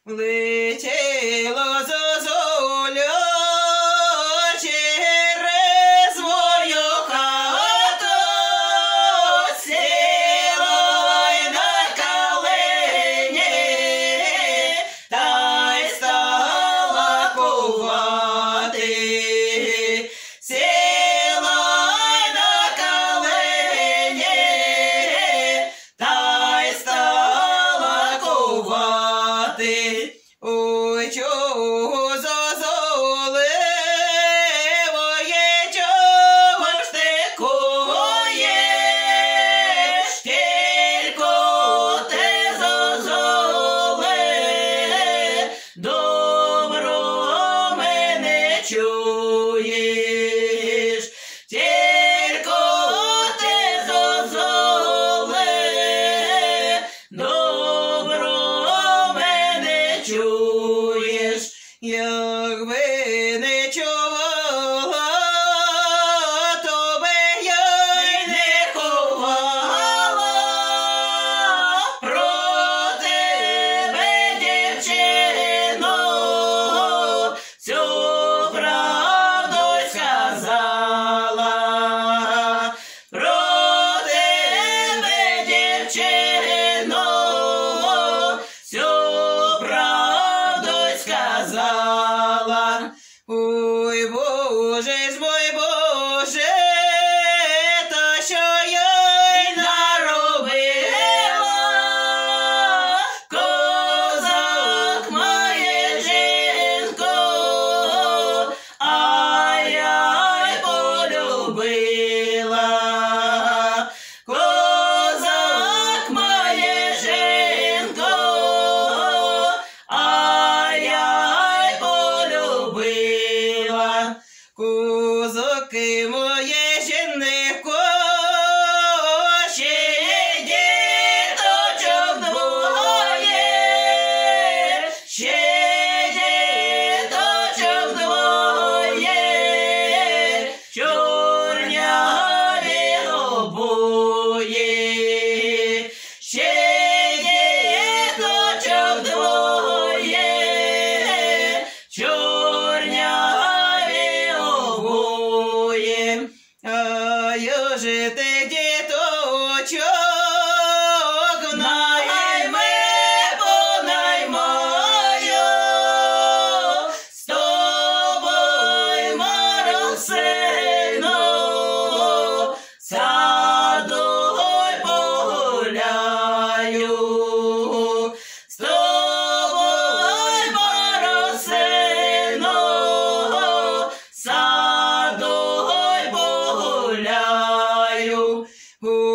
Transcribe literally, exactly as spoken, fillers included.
Влетіло зозуля через мою хату, сіла й на калині, та й стала кувати. Сіла й на калині, та й стала кувати. Ой, чого зозуливоє, чого ж ти куєш? Тільки ти, зозуле, добро мене чуєш. Тільки ти, зозуле, добро мене чуєш. Якби не чувала, то би я й не ховала про тебе, дівчино, всю правду сказала. Про тебе, дівчино, всю правду сказала. Ой, Боже ж мой, Боже, та що я й наробила. Козак має жінку, а я й полюбила. Козак має жінку, а я й полюбила. Козаки моє жінко, ще діточок двоє, ще діточок двоє, чорняві обоє. Ще діточок двоє, чорняві обоє. А я же ти, діточок, найми понаймаю, з тобою, Марусино, садом погуляю. З тобою, Марусино, садом погуляю.